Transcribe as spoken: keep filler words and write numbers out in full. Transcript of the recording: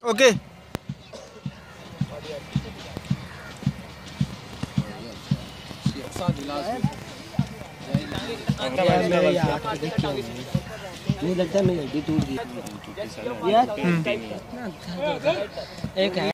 Okay नहीं लगता मैं हड्डी टूट गई यार। एक है